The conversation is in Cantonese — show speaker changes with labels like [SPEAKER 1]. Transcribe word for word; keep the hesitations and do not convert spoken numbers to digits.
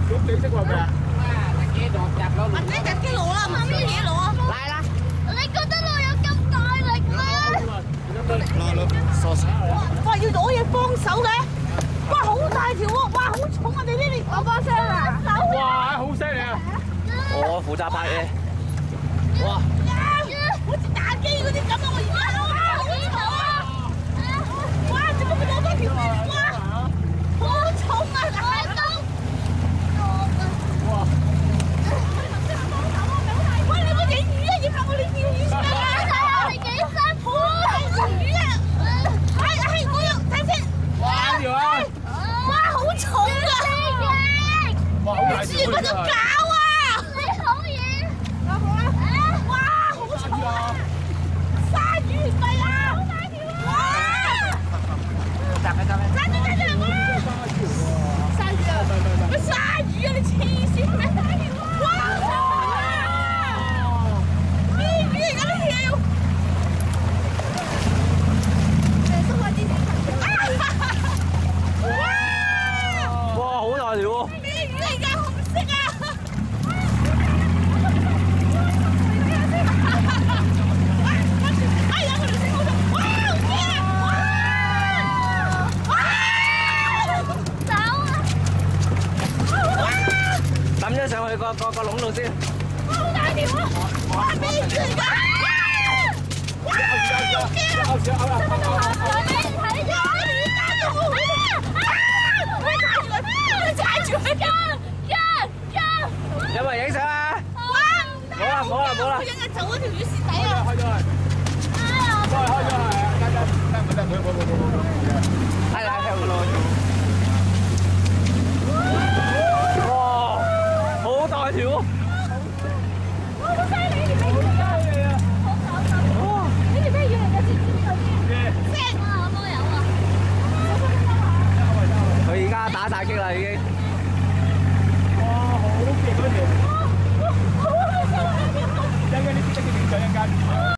[SPEAKER 1] 咁你識話咩啊？
[SPEAKER 2] 隻雞落入咯。
[SPEAKER 3] 或者隻雞攞啦，冇咩嘢攞啊？
[SPEAKER 2] 嚟啦！
[SPEAKER 3] 你覺得我有咁大力咩？
[SPEAKER 1] 嗱嗱，傻傻。
[SPEAKER 3] 哇！要攞嘢幫手嘅，哇！好大條喎，哇！好重啊！你呢啲講把聲啊！
[SPEAKER 1] 哇！好犀利啊！
[SPEAKER 2] 我負責拍嘢。哇！
[SPEAKER 3] 好似打機嗰啲咁啊！我而家哇，好重啊！哇！點解會攞多條線？哇！好重啊！大刀。哇！喂，你冇影魚啊？影下我呢條魚先啊！睇下你幾辛苦啊！魚啊！係係，我要睇先。
[SPEAKER 1] 哇！條啊！
[SPEAKER 3] 哇！好重啊！
[SPEAKER 1] 哇！好大條
[SPEAKER 3] 嗰種搞啊！你好嘢！哇！好重啊！鯊魚唔係啊！好大條啊！哇！
[SPEAKER 2] 集嘅集嘅。
[SPEAKER 3] 揸住揸住！哇！鯊魚啊！咩鯊魚啊？你黐線咩？哇！咩魚嚟㗎呢條？誒，收快啲先。哇！
[SPEAKER 2] 哇！好大條喎！
[SPEAKER 3] 咩魚嚟㗎？紅色啊！哎呀！我條繩好重，哇！好驚啊！哇！哇！走啊！
[SPEAKER 2] 抌咗上去個個個籠度先。
[SPEAKER 3] 哇！好大條啊！哇！咩魚嚟㗎？哇！好驚啊！
[SPEAKER 1] 咬住咬啦！
[SPEAKER 3] 睇住睇住，你打到我啊！我踩住佢，踩住佢，跟跟跟！
[SPEAKER 2] 有冇人影相啊？
[SPEAKER 3] 哇！
[SPEAKER 2] 冇啦冇啦冇啦
[SPEAKER 3] 佢應該走嗰條魚蝕底啊！
[SPEAKER 1] 開咗係，開開咗係啊！得得得，唔得，冇冇冇冇冇。
[SPEAKER 2] 係啦，聽唔到。哇！好大條喎！
[SPEAKER 3] 哇！好犀利！呢條咩魚嚟㗎？好搞手！哇！呢條咩魚嚟㗎？知唔知邊個先？識啊！我都有啊！
[SPEAKER 2] 佢而家打晒擊啦已經。
[SPEAKER 1] 哇！好勁嗰條。
[SPEAKER 3] 哇！好開心啊！呢條。
[SPEAKER 1] 一陣間呢啲得嘅影相一陣間。